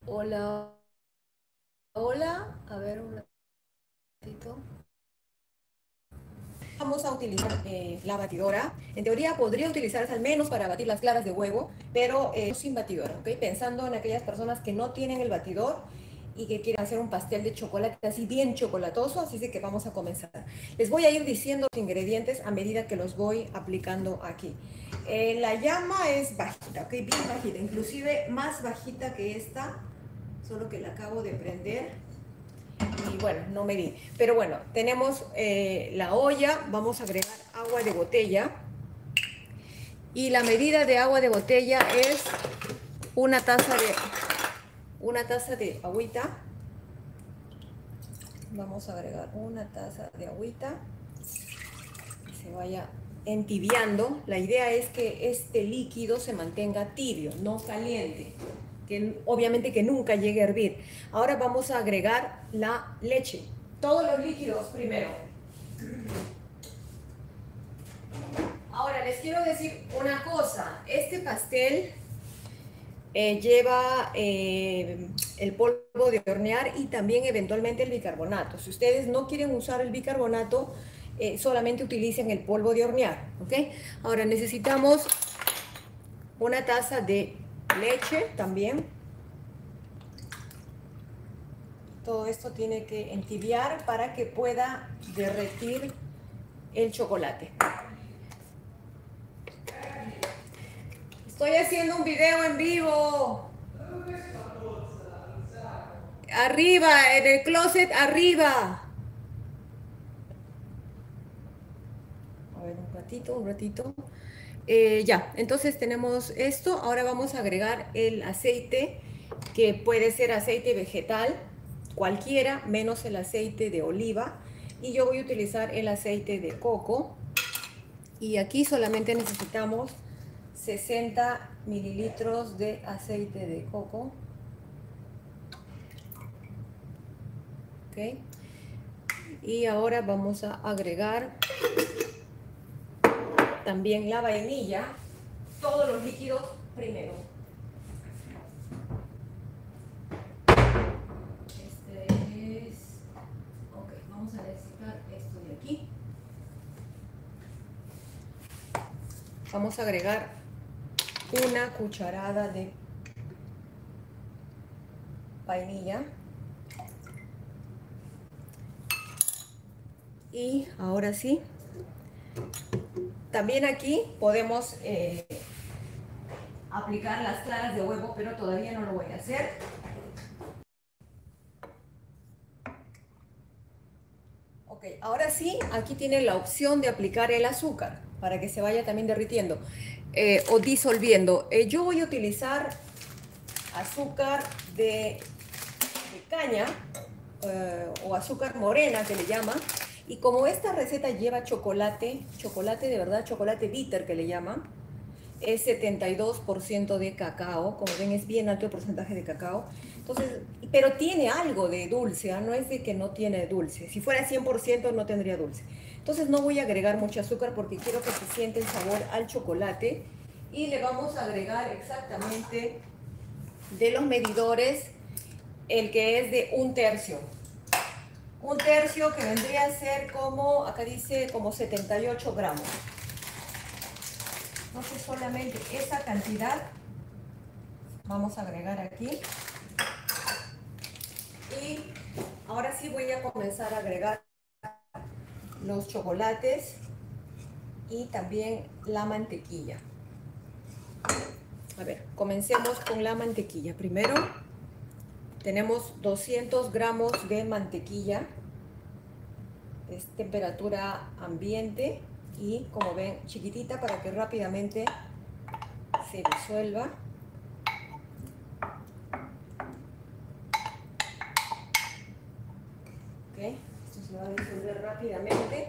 Hola, hola, a ver un ratito. Vamos a utilizar la batidora. En teoría podría utilizarse al menos para batir las claras de huevo, pero sin batidora, ¿ok? Pensando en aquellas personas que no tienen el batidor y que quieren hacer un pastel de chocolate así bien chocolatoso, así es que vamos a comenzar. Les voy a ir diciendo los ingredientes a medida que los voy aplicando aquí. La llama es bajita, ¿ok? Bien bajita, inclusive más bajita que esta, solo que la acabo de prender. Y bueno, no medí. Pero bueno, tenemos la olla, vamos a agregar agua de botella. Y la medida de agua de botella es una taza de, una taza de agüita. Vamos a agregar una taza de agüita. Que se vaya entibiando. La idea es que este líquido se mantenga tibio, no caliente. Que obviamente que nunca llegue a hervir. Ahora vamos a agregar la leche. Todos los líquidos primero. Ahora les quiero decir una cosa, este pastel lleva el polvo de hornear y también eventualmente el bicarbonato. Si ustedes no quieren usar el bicarbonato, solamente utilicen el polvo de hornear, ¿ok? Ahora necesitamos una taza de leche también. Todo esto tiene que entibiar para que pueda derretir el chocolate. Estoy haciendo un video en vivo. Arriba, en el closet, arriba. A ver, un ratito, un ratito. Ya, entonces tenemos esto. Ahora vamos a agregar el aceite, que puede ser aceite vegetal, cualquiera, menos el aceite de oliva. Y yo voy a utilizar el aceite de coco. Y aquí solamente necesitamos 60 mililitros de aceite de coco. ¿Ok? Y ahora vamos a agregar también la vainilla, todos los líquidos primero. Este es... Ok, vamos a necesitar esto de aquí. Vamos a agregar una cucharada de vainilla. Y ahora sí, también aquí podemos aplicar las claras de huevo, pero todavía no lo voy a hacer. Ok, ahora sí, aquí tiene la opción de aplicar el azúcar para que se vaya también derritiendo o disolviendo. Yo voy a utilizar azúcar de caña o azúcar morena que le llaman. Y como esta receta lleva chocolate, chocolate de verdad, chocolate bitter que le llaman, es 72% de cacao, como ven es bien alto el porcentaje de cacao, entonces, pero tiene algo de dulce, ¿eh? No es de que no tiene dulce, si fuera 100% no tendría dulce, entonces no voy a agregar mucho azúcar porque quiero que se siente el sabor al chocolate y le vamos a agregar exactamente de los medidores el que es de un tercio que vendría a ser como, acá dice como 78 gramos. Entonces solamente esa cantidad vamos a agregar aquí. Y ahora sí voy a comenzar a agregar los chocolates y también la mantequilla. A ver, comencemos con la mantequilla. Primero tenemos 200 gramos de mantequilla. Es temperatura ambiente y como ven chiquitita para que rápidamente se disuelva. Ok, esto se va a disolver rápidamente.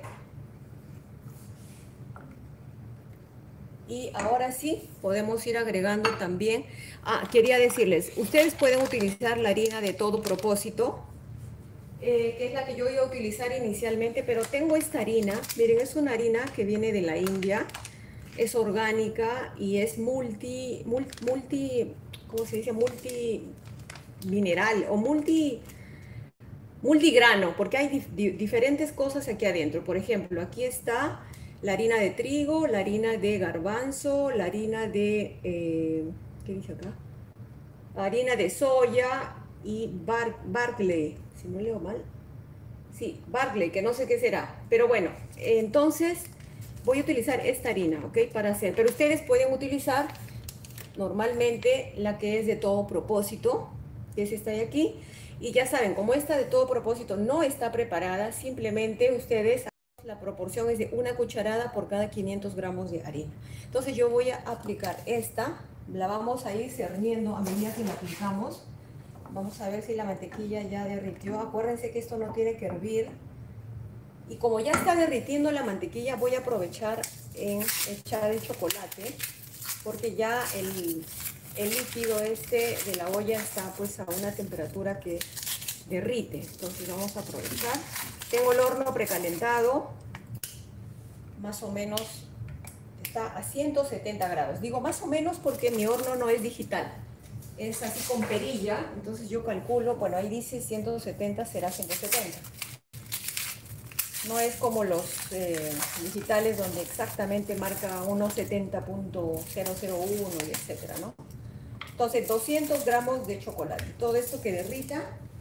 Y ahora sí, podemos ir agregando también. Quería decirles, ustedes pueden utilizar la harina de todo propósito, que es la que yo iba a utilizar inicialmente, pero tengo esta harina. Miren, es una harina que viene de la India, es orgánica y es multi, ¿cómo se dice? Multi mineral o multigrano, porque hay diferentes cosas aquí adentro. Por ejemplo, aquí está la harina de trigo, la harina de garbanzo, la harina de, ¿qué dice acá? Harina de soya y Barley, si no leo mal. Sí, Barley, que no sé qué será. Pero bueno, entonces voy a utilizar esta harina, ¿ok? Para hacer. Pero ustedes pueden utilizar normalmente la que es de todo propósito, que es esta de aquí. Y ya saben, como esta de todo propósito no está preparada, simplemente ustedes, la proporción es de 1 cucharada por cada 500 gramos de harina. Entonces yo voy a aplicar esta, la vamos a ir cerniendo a medida que la aplicamos. Vamos a ver si la mantequilla ya derritió. Acuérdense que esto no tiene que hervir. Y como ya está derritiendo la mantequilla, voy a aprovechar en echar el chocolate, porque ya el líquido este de la olla está pues a una temperatura que derrite. Entonces vamos a aprovechar. Tengo el horno precalentado, más o menos está a 170 grados. Digo más o menos porque mi horno no es digital, es así con perilla, entonces yo calculo, bueno, ahí dice 170, será 170. No es como los digitales donde exactamente marca unos 70.001 y etcétera, ¿no? Entonces 200 gramos de chocolate, todo esto que derrita.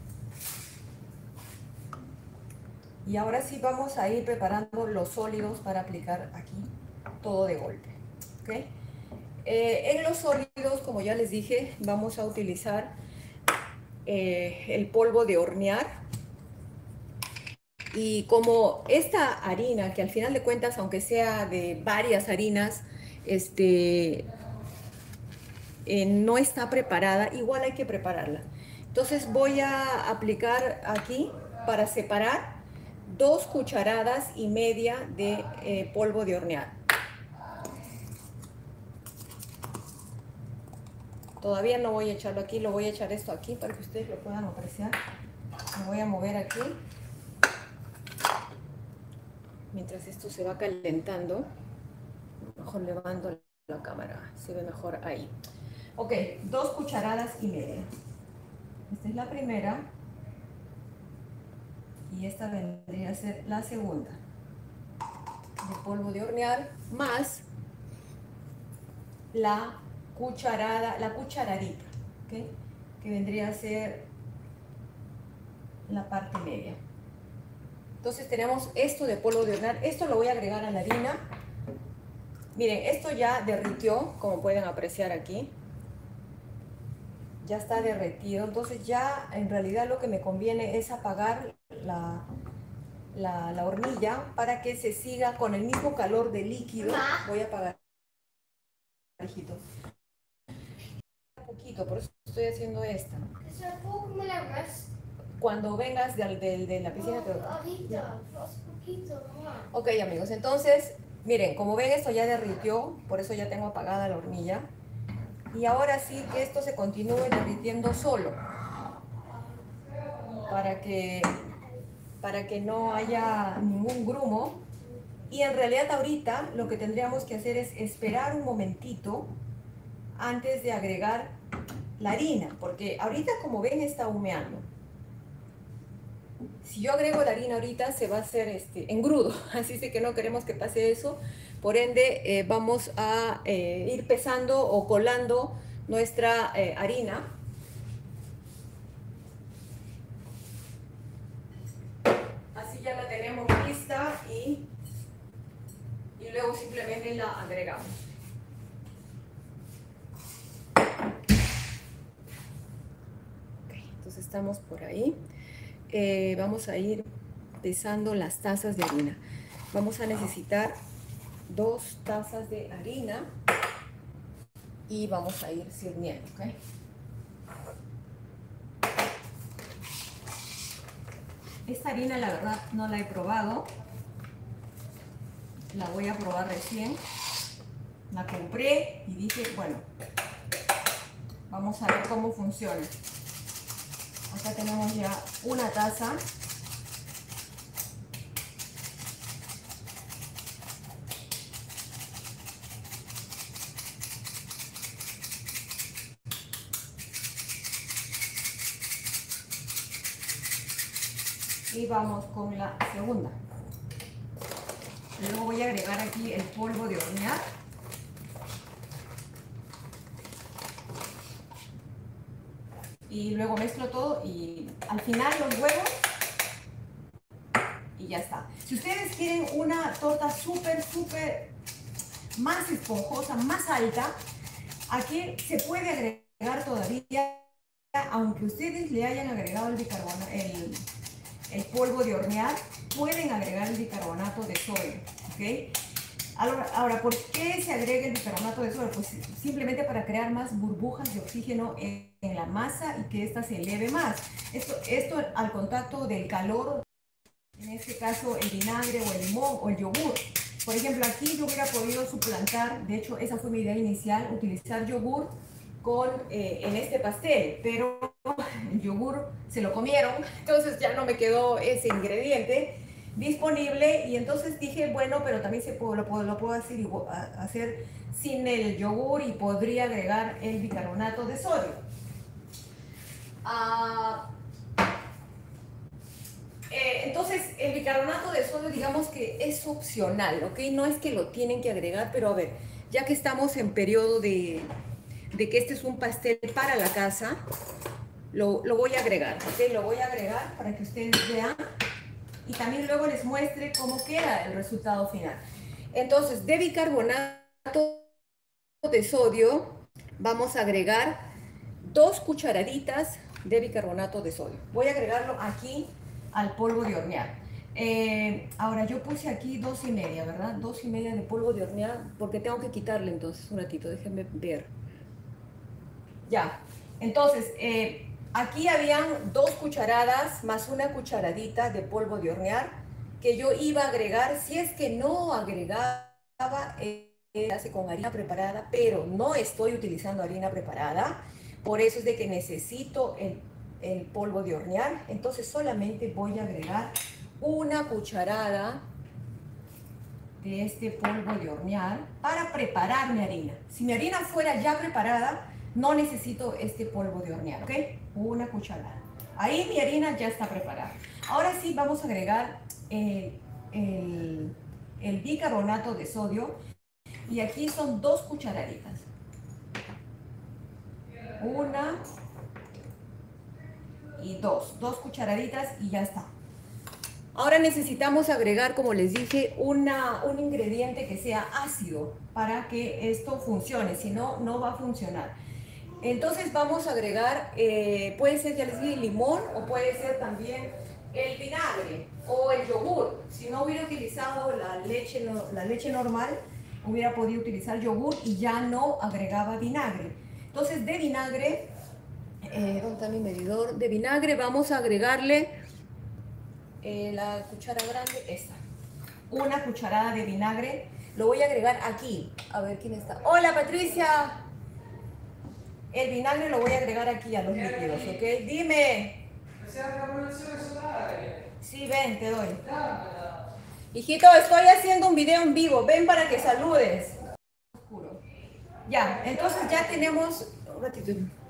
Y ahora sí vamos a ir preparando los sólidos para aplicar aquí todo de golpe, ¿ok? En los sólidos, como ya les dije, vamos a utilizar el polvo de hornear. Y como esta harina, que al final de cuentas, aunque sea de varias harinas, no está preparada, igual hay que prepararla. Entonces voy a aplicar aquí para separar 2,5 cucharadas de polvo de hornear. Todavía no voy a echarlo aquí, lo voy a echar esto aquí para que ustedes lo puedan apreciar. Me voy a mover aquí mientras esto se va calentando. Mejor levanto la cámara, se ve mejor ahí. Ok, 2,5 cucharadas. Esta es la primera y esta vendría a ser la segunda de polvo de hornear, más la cucharadita, ¿okay? Que vendría a ser la parte media. Entonces tenemos esto de polvo de hornear, esto lo voy a agregar a la harina. Miren, esto ya derritió, como pueden apreciar aquí. Ya está derretido, entonces ya en realidad lo que me conviene es apagar la hornilla para que se siga con el mismo calor del líquido. Voy a apagar hijito. Un poquito, por eso estoy haciendo esta. Cuando vengas de la piscina te... Ok, amigos, entonces miren, como ven esto ya derritió, por eso ya tengo apagada la hornilla. Y ahora sí que esto se continúe derritiendo solo, para que no haya ningún grumo. Y en realidad ahorita lo que tendríamos que hacer es esperar un momentito antes de agregar la harina, porque ahorita como ven está humeando. Si yo agrego la harina ahorita se va a hacer engrudo, así que no queremos que pase eso. Por ende vamos a ir pesando o colando nuestra harina. Así ya la tenemos lista y luego simplemente la agregamos. Okay, entonces estamos por ahí. Vamos a ir pesando las tazas de harina. Vamos a necesitar 2 tazas de harina y vamos a ir sirviendo, ¿ok? Esta harina la verdad no la he probado, la voy a probar recién. La compré y dije, bueno, vamos a ver cómo funciona. Acá tenemos ya una taza. Y vamos con la segunda. Luego voy a agregar aquí el polvo de hornear. Y luego mezclo todo y al final los huevos y ya está. Si ustedes quieren una torta súper más esponjosa, más alta, aquí se puede agregar todavía, aunque ustedes le hayan agregado el bicarbonato, el polvo de hornear, pueden agregar el bicarbonato de sodio, ¿ok? Ahora, ¿por qué se agrega el bicarbonato de sodio? Pues simplemente para crear más burbujas de oxígeno en la masa y que ésta se eleve más. Esto al contacto del calor, en este caso el vinagre o el limón o el yogur. Por ejemplo, aquí yo hubiera podido suplantar, de hecho esa fue mi idea inicial, utilizar yogur en este pastel, pero el yogur se lo comieron, entonces ya no me quedó ese ingrediente disponible y entonces dije, bueno, pero también lo puedo hacer sin el yogur y podría agregar el bicarbonato de sodio. Entonces, el bicarbonato de sodio, digamos que es opcional, ¿ok? No es que lo tienen que agregar, pero a ver, ya que estamos en periodo de que este es un pastel para la casa, lo voy a agregar, ¿ok? Lo voy a agregar para que ustedes vean y también luego les muestre cómo queda el resultado final. Entonces, de bicarbonato de sodio, vamos a agregar 2 cucharaditas de bicarbonato de sodio. Voy a agregarlo aquí al polvo de hornear. Ahora yo puse aquí 2,5, ¿verdad? 2,5 de polvo de hornear, porque tengo que quitarle entonces un ratito, déjenme ver. Ya, entonces aquí habían 2 cucharadas más una cucharadita de polvo de hornear que yo iba a agregar, si es que no agregaba, hace con harina preparada, pero no estoy utilizando harina preparada, por eso es de que necesito el polvo de hornear, entonces solamente voy a agregar una cucharada de este polvo de hornear para preparar mi harina. Si mi harina fuera ya preparada, no necesito este polvo de hornear, ¿ok? Una cucharada. Ahí mi harina ya está preparada. Ahora sí vamos a agregar el bicarbonato de sodio y aquí son 2 cucharaditas. Una y 2 cucharaditas y ya está. Ahora necesitamos agregar, como les dije, un ingrediente que sea ácido para que esto funcione, si no, no va a funcionar. Entonces vamos a agregar, puede ser, ya les dije, limón o puede ser también el vinagre o el yogur. Si no hubiera utilizado la leche normal, hubiera podido utilizar yogur y ya no agregaba vinagre. Entonces de vinagre, ¿dónde está mi medidor? De vinagre vamos a agregarle la cuchara grande, esta. Una cucharada de vinagre. Lo voy a agregar aquí. A ver quién está. Hola Patricia. El vinagre lo voy a agregar aquí a los líquidos, ¿ok? Dime. Sí, ven, te doy. Hijito, estoy haciendo un video en vivo. Ven para que saludes. Ya, entonces ya tenemos... Un ratito.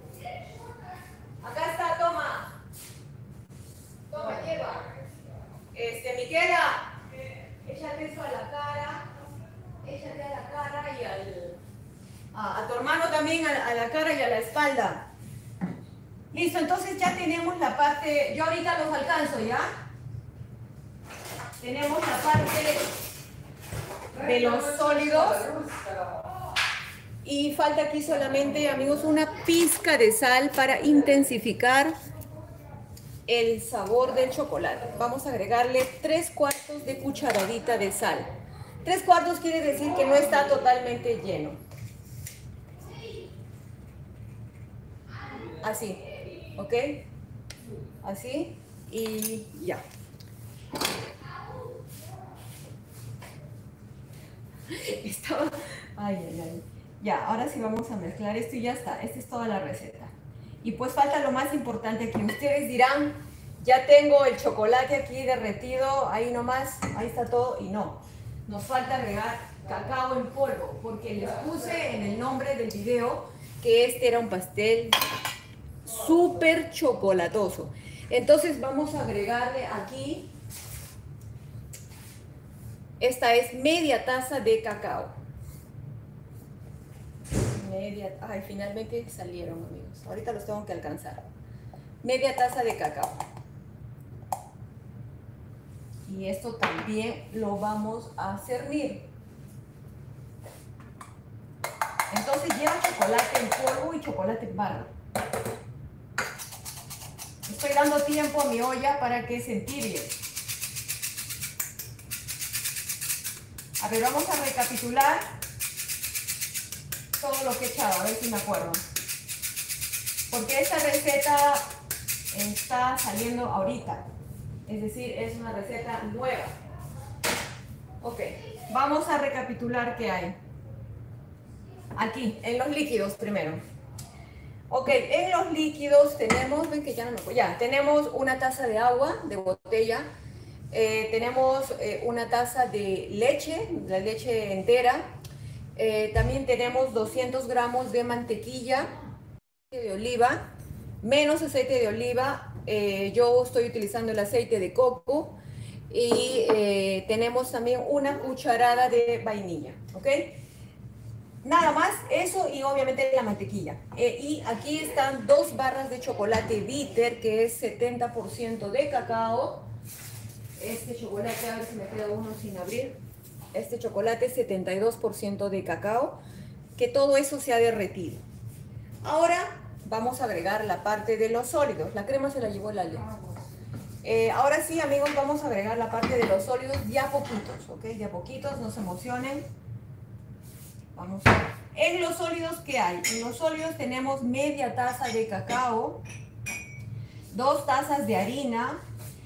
Acá está, toma. Toma, lleva. Miquela, échate eso a la cara. Échate a la cara y a tu hermano también a la cara y a la espalda. Listo, entonces ya tenemos la parte, yo ahorita los alcanzo, ¿ya? Tenemos la parte de los sólidos. Y falta aquí solamente, amigos, una pizca de sal para intensificar el sabor del chocolate. Vamos a agregarle 3/4 de cucharadita de sal. 3/4 quiere decir que no está totalmente lleno. Así, ¿ok? Así y ya. Estaba... Ay, ay, ay. Ya, ahora sí vamos a mezclar esto y ya está. Esta es toda la receta. Y pues falta lo más importante aquí. Ustedes dirán, ya tengo el chocolate aquí derretido, ahí nomás, ahí está todo. Y no, nos falta agregar cacao en polvo, porque les puse en el nombre del video que este era un pastel súper chocolatoso. Entonces vamos a agregarle aquí, esta es media taza de cacao. Ay, finalmente salieron, amigos. Ahorita los tengo que alcanzar. Media taza de cacao. Y esto también lo vamos a cernir. Entonces lleva chocolate en polvo y chocolate en barra. Estoy dando tiempo a mi olla para que se entibie. A ver, vamos a recapitular todo lo que he echado, a ver si me acuerdo. Porque esta receta está saliendo ahorita. Es decir, es una receta nueva. Ok, vamos a recapitular qué hay. Aquí, en los líquidos primero. Ok, en los líquidos tenemos, ven que ya no me acuerdo, ya, tenemos una taza de agua de botella, tenemos una taza de leche, la leche entera, también tenemos 200 gramos de mantequilla de oliva, menos aceite de oliva, yo estoy utilizando el aceite de coco y tenemos también una cucharada de vainilla, ¿ok? Nada más eso y obviamente la mantequilla. Y aquí están 2 barras de chocolate bitter, que es 70% de cacao. Este chocolate, a ver si me queda uno sin abrir. Este chocolate es 72% de cacao, que todo eso se ha derretido. Ahora vamos a agregar la parte de los sólidos. La crema se la llevó el Ale. Ahora sí, amigos, vamos a agregar la parte de los sólidos de a poquitos, ¿ok? De a poquitos, no se emocionen. Vamos a ver. En los sólidos, ¿qué hay? En los sólidos tenemos media taza de cacao, 2 tazas de harina,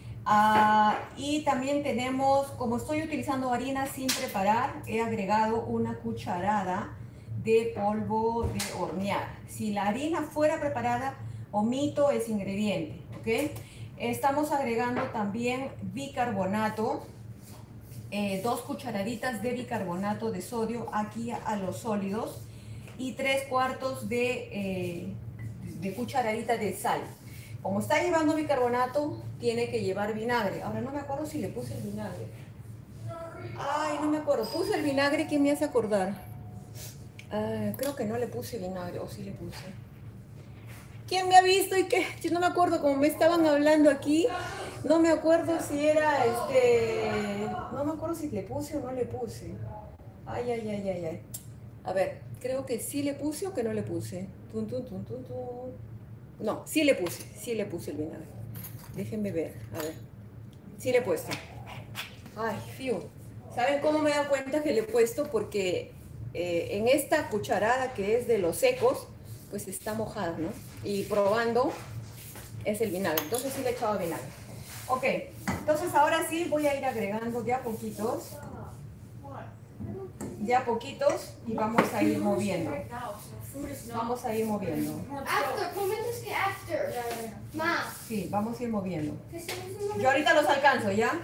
y también tenemos, como estoy utilizando harina sin preparar, he agregado una cucharada de polvo de hornear. Si la harina fuera preparada, omito ese ingrediente, ¿ok? Estamos agregando también bicarbonato. 2 cucharaditas de bicarbonato de sodio aquí a los sólidos y 3/4 de cucharadita de sal. Como está llevando bicarbonato, tiene que llevar vinagre. Ahora no me acuerdo si le puse el vinagre. Ay, no me acuerdo. ¿Puse el vinagre? ¿Quién me hace acordar? Creo que no le puse vinagre, o sí le puse. ¿Quién me ha visto y qué? Yo no me acuerdo, como me estaban hablando aquí, no me acuerdo si era no me acuerdo si le puse o no le puse. Ay, ay, ay, ay, ay. A ver, creo que sí le puse o que no le puse. Tun, tun, tun, tun, tun. No, sí le puse el vinagre. Déjenme ver, a ver. Sí le he puesto. Ay, fiu. ¿Saben cómo me he dado cuenta que le he puesto? Porque en esta cucharada que es de los secos, pues está mojada, ¿no? Y probando es el vinagre. Entonces sí le he echado vinagre. Ok, entonces ahora sí voy a ir agregando de a poquitos. De a poquitos y vamos a ir moviendo. Vamos a ir moviendo. Sí, vamos a ir moviendo. Yo ahorita los alcanzo, ¿ya?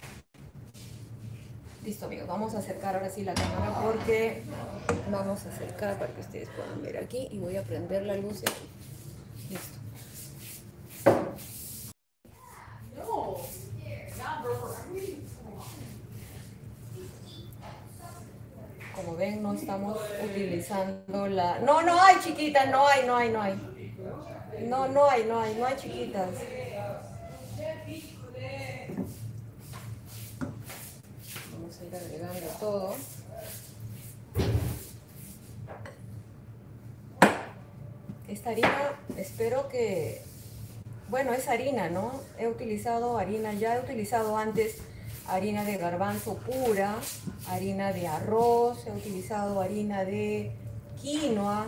Listo, amigos, vamos a acercar ahora sí la cámara porque vamos a acercar para que ustedes puedan ver aquí y voy a prender la luz de aquí. Listo. Como ven, no estamos utilizando la... No, no hay, chiquitas, no hay. No hay chiquitas. Vamos a ir agregando todo. Esta harina, espero que... Bueno, es harina, ¿no? He utilizado harina, ya he utilizado antes harina de garbanzo pura, harina de arroz, he utilizado harina de quinoa.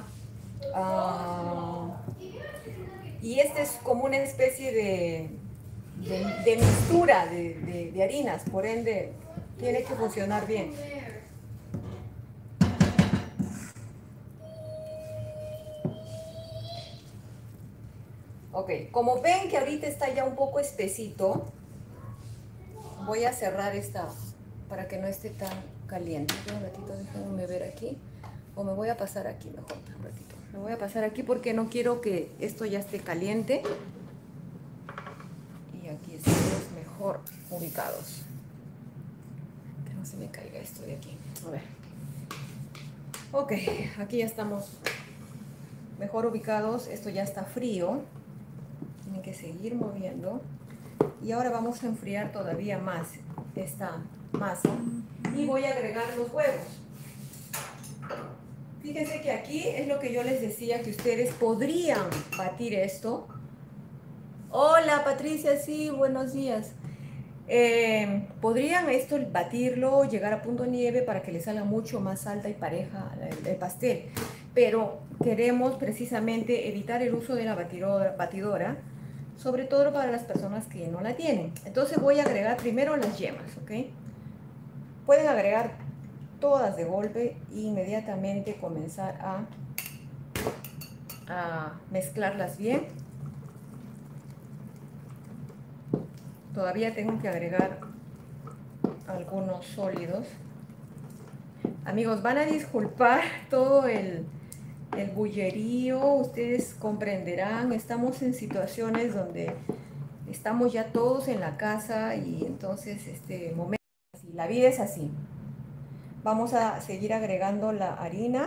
Y este es como una especie de mixtura de harinas, por ende tiene que funcionar bien. Ok, como ven que ahorita está ya un poco espesito, voy a cerrar esta para que no esté tan caliente. Un ratito, déjenme ver aquí. O me voy a pasar aquí mejor, un ratito. Me voy a pasar aquí porque no quiero que esto ya esté caliente. mejor ubicados. Que no se me caiga esto de aquí. A ver. Ok, aquí ya estamos mejor ubicados. Esto ya está frío. Tienen que seguir moviendo. Y ahora vamos a enfriar todavía más esta masa. Y voy a agregar los huevos. Fíjense que aquí es lo que yo les decía, que ustedes podrían batir esto. Hola Patricia, sí, buenos días. Podrían esto batirlo, llegar a punto nieve para que le salga mucho más alta y pareja el pastel. Pero queremos precisamente evitar el uso de la batidora, sobre todo para las personas que no la tienen. Entonces voy a agregar primero las yemas, ¿ok? Pueden agregar todas de golpe e inmediatamente comenzar a mezclarlas bien. Todavía tengo que agregar algunos sólidos. Amigos, van a disculpar todo el bullerío, ustedes comprenderán, estamos en situaciones donde estamos ya todos en la casa y entonces este momento, la vida es así. Vamos a seguir agregando la harina.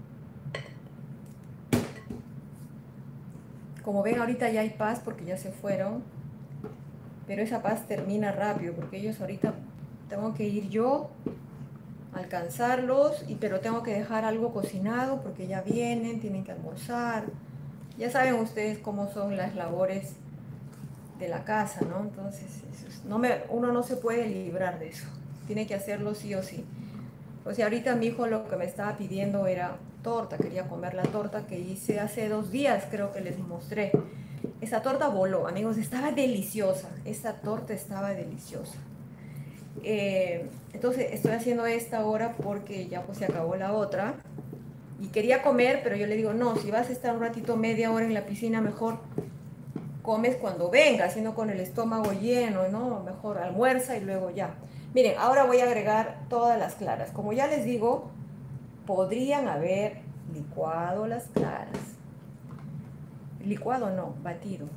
Como ven, ahorita ya hay paz porque ya se fueron, pero esa paz termina rápido porque ellos ahorita tengo que ir yo a alcanzarlos, pero tengo que dejar algo cocinado porque ya vienen, tienen que almorzar. Ya saben ustedes cómo son las labores de la casa, ¿no? Entonces, uno no se puede librar de eso. Tiene que hacerlo sí o sí. O sea, ahorita mi hijo lo que me estaba pidiendo era torta, quería comer la torta que hice hace 2 días, creo que les mostré. Esa torta voló, amigos, estaba deliciosa. Esa torta estaba deliciosa. Entonces estoy haciendo esta ahora porque ya pues se acabó la otra. Y quería comer, pero yo le digo, no, si vas a estar un ratito, media hora en la piscina, mejor comes cuando vengas, sino con el estómago lleno, ¿no? Mejor almuerza y luego ya. Miren, ahora voy a agregar todas las claras. Como ya les digo, podrían haber licuado las claras. Licuado no, batido.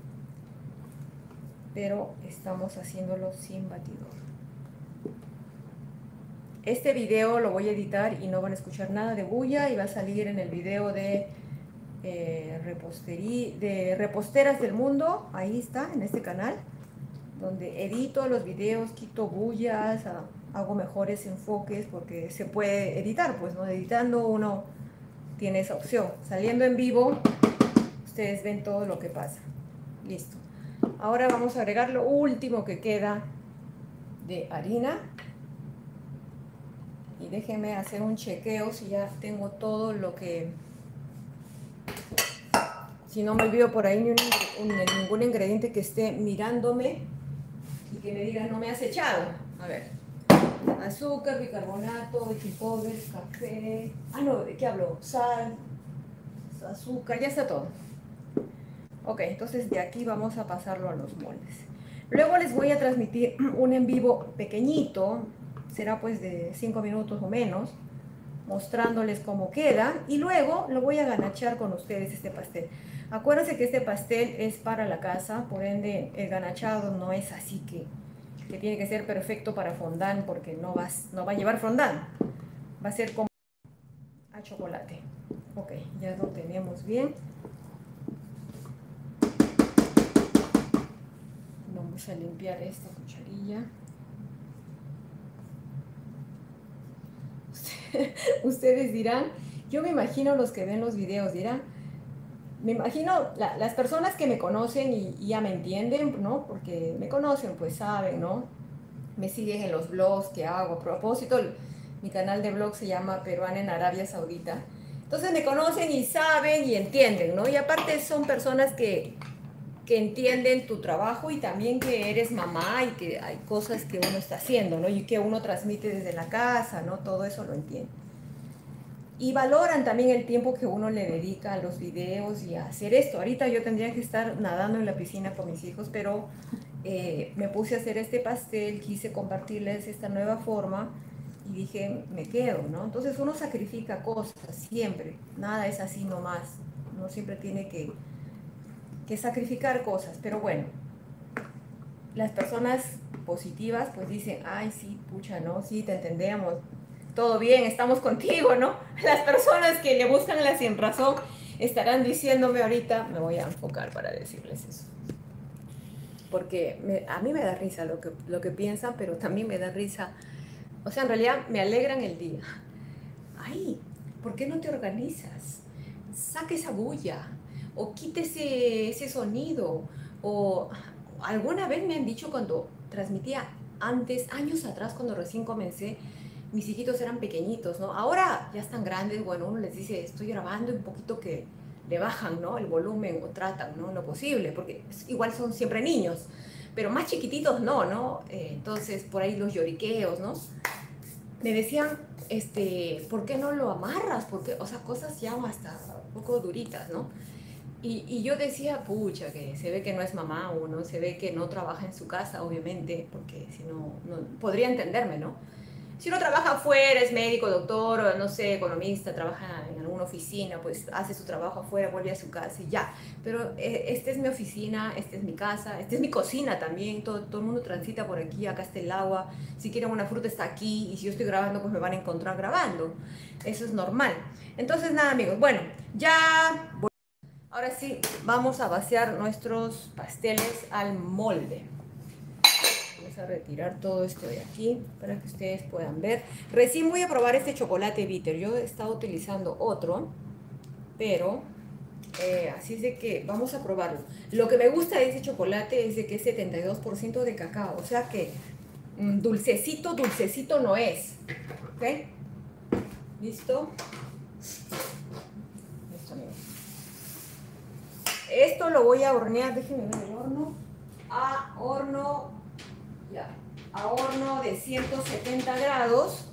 Pero estamos haciéndolo sin batidor. Este video lo voy a editar y no van a escuchar nada de bulla y va a salir en el video de Reposteras del Mundo. Ahí está, en este canal, donde edito los videos, quito bullas, hago mejores enfoques porque se puede editar, pues no, editando uno tiene esa opción. Saliendo en vivo, ustedes ven todo lo que pasa. Listo. Ahora vamos a agregar lo último que queda de harina. Y déjenme hacer un chequeo si ya tengo todo lo que... Si no me olvido por ahí ningún ingrediente que esté mirándome y que me digan no me has echado. A ver. Azúcar, bicarbonato, baking powder, café... Ah, no, ¿de qué hablo? Sal, azúcar, ya está todo. Ok, entonces de aquí vamos a pasarlo a los moldes. Luego les voy a transmitir un en vivo pequeñito, será pues de 5 minutos o menos, mostrándoles cómo queda y luego lo voy a ganachar con ustedes este pastel. Acuérdense que este pastel es para la casa, por ende el ganachado no es así que tiene que ser perfecto para fondant porque no va a llevar fondant, va a ser como a chocolate. Ok, ya lo tenemos bien. Vamos a limpiar esta cucharilla. Ustedes dirán, yo me imagino los que ven los videos dirán, me imagino las personas que me conocen y ya me entienden, ¿no? Porque me conocen, pues saben, ¿no? Me siguen en los blogs que hago. A propósito, mi canal de blog se llama Peruana en Arabia Saudita. Entonces me conocen y saben y entienden, ¿no? Y aparte son personas que entienden tu trabajo y también que eres mamá y que hay cosas que uno está haciendo, ¿no? Y que uno transmite desde la casa, ¿no? Todo eso lo entienden. Y valoran también el tiempo que uno le dedica a los videos y a hacer esto. Ahorita yo tendría que estar nadando en la piscina con mis hijos, pero me puse a hacer este pastel, quise compartirles esta nueva forma y dije, me quedo, ¿no? Entonces uno sacrifica cosas siempre, nada es así nomás, uno siempre tiene que sacrificar cosas, pero bueno, las personas positivas pues dicen, ay, sí, pucha, ¿no? Sí, te entendemos. Todo bien, estamos contigo, ¿no? Las personas que le buscan la sinrazón estarán diciéndome ahorita, me voy a enfocar para decirles eso. Porque a mí me da risa lo que piensan, pero también me da risa. O sea, en realidad me alegran el día. Ay, ¿por qué no te organizas? Saque esa bulla, o quítese ese sonido, o alguna vez me han dicho cuando transmitía antes, años atrás, cuando recién comencé, mis hijitos eran pequeñitos, ¿no? Ahora ya están grandes, bueno, uno les dice, estoy grabando, un poquito que le bajan, ¿no? El volumen o tratan, ¿no? Lo posible, porque igual son siempre niños, pero más chiquititos no, ¿no? Entonces, por ahí los lloriqueos, ¿no? Me decían, ¿por qué no lo amarras? Porque, o sea, cosas ya hasta un poco duritas, ¿no? Y yo decía, pucha, que se ve que no es mamá uno, se ve que no trabaja en su casa, obviamente, porque si no, no podría entenderme, ¿no? Si uno trabaja afuera, es médico, doctor, o no sé, economista, trabaja en alguna oficina, pues hace su trabajo afuera, vuelve a su casa y ya. Pero esta es mi oficina, esta es mi casa, esta es mi cocina también, todo el mundo transita por aquí, acá está el agua, si quieren una fruta está aquí, y si yo estoy grabando, pues me van a encontrar grabando. Eso es normal. Entonces, nada, amigos, bueno, ya... Ahora sí, vamos a vaciar nuestros pasteles al molde. Vamos a retirar todo esto de aquí para que ustedes puedan ver. Recién voy a probar este chocolate bitter. Yo he estado utilizando otro, pero así es de que vamos a probarlo. Lo que me gusta de ese chocolate es de que es 72% de cacao. O sea que dulcecito, dulcecito no es. ¿Ok? ¿Listo? Listo, amigos. Esto lo voy a hornear. Déjenme ver el horno. A horno... Ya, a horno de 170 grados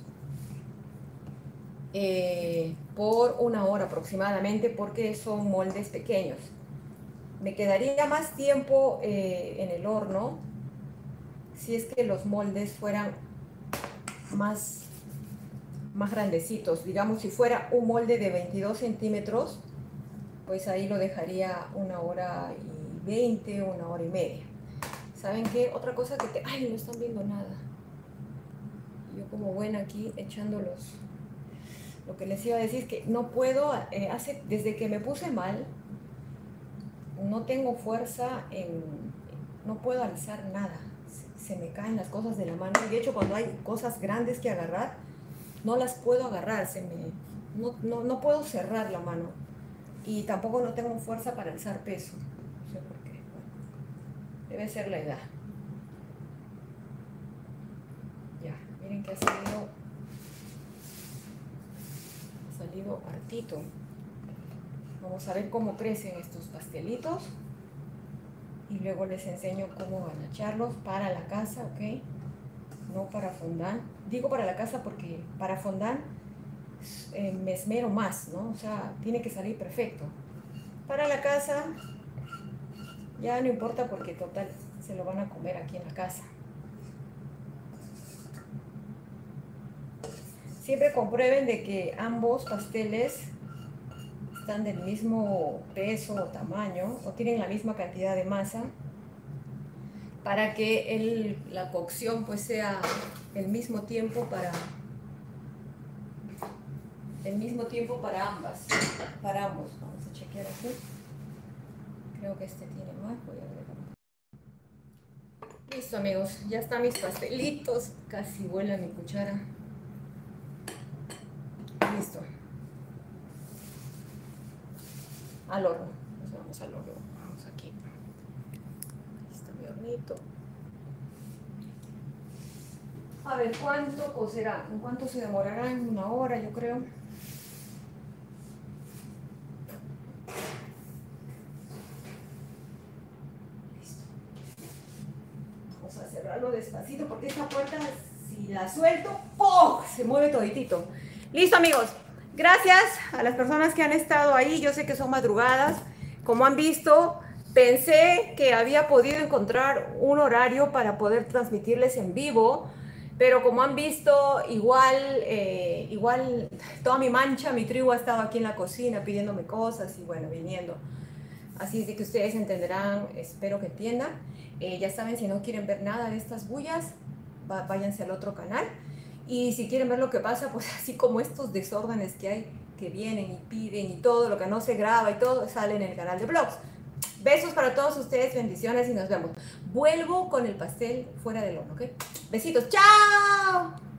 por 1 hora aproximadamente, porque son moldes pequeños. Me quedaría más tiempo en el horno si es que los moldes fueran más grandecitos. Digamos, si fuera un molde de 22 centímetros, pues ahí lo dejaría 1 hora y 20, 1 hora y media. ¿Saben qué? Otra cosa que ¡ay! No están viendo nada. Yo como buena aquí echándolos. Lo que les iba a decir es que no puedo, desde que me puse mal, no tengo fuerza no puedo alzar nada. Se me caen las cosas de la mano. De hecho, cuando hay cosas grandes que agarrar, no las puedo agarrar. No puedo cerrar la mano. Y tampoco no tengo fuerza para alzar peso. No sé por qué. Bueno, debe ser la edad. Ya, miren que ha salido hartito. Vamos a ver cómo crecen estos pastelitos y luego les enseño cómo ganacharlos para la casa, ¿ok? No para fondant. Digo para la casa porque para fondant me esmero más, ¿no? O sea, tiene que salir perfecto. Para la casa ya no importa porque total se lo van a comer aquí en la casa. Siempre comprueben de que ambos pasteles están del mismo peso o tamaño o tienen la misma cantidad de masa para que la cocción pues sea el mismo tiempo para ambos. Vamos a chequear aquí. Creo que este tiene más, voy a ver. Listo, amigos, ya están mis pastelitos, casi vuela mi cuchara. Listo. Al horno. Nos vamos al horno. Vamos aquí. Aquí está mi hornito. A ver, ¿cuánto cocerá? ¿En cuánto se demorará? En 1 hora, yo creo. Listo. Vamos a cerrarlo despacito porque esta puerta, si la suelto, ¡pum!, se mueve toditito. Listo, amigos. Gracias a las personas que han estado ahí. Yo sé que son madrugadas. Como han visto, pensé que había podido encontrar un horario para poder transmitirles en vivo, pero como han visto, igual toda mi mancha, mi tribu ha estado aquí en la cocina pidiéndome cosas y bueno, viniendo. Así es de que ustedes entenderán, espero que entiendan. Ya saben, si no quieren ver nada de estas bullas, váyanse al otro canal. Y si quieren ver lo que pasa, pues así como estos desórdenes que hay, que vienen y piden y todo lo que no se graba y todo, sale en el canal de vlogs. Besos para todos ustedes, bendiciones y nos vemos. Vuelvo con el pastel fuera del horno, ¿ok? Besitos, ¡chao!